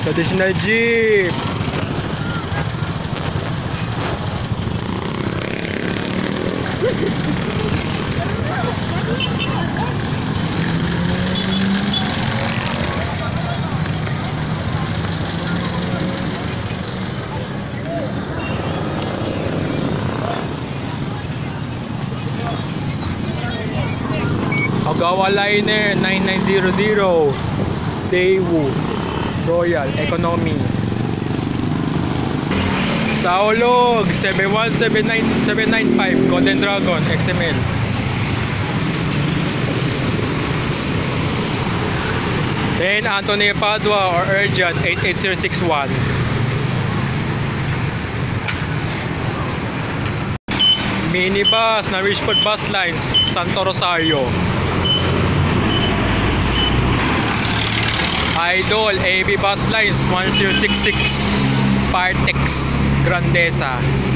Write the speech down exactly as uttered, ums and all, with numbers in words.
Traditional jeep. Ogawa Liner nine nine zero zero Daewoo Royal Economy. Saulog seven one seven nine seven nine five Golden Dragon X M L. Saint Anthony Padua or Urgent eight eight zero six one. Minibus na Richford Bus Lines Santo Rosario. Idol A B Bus Lines one zero six six Partex Grandeza.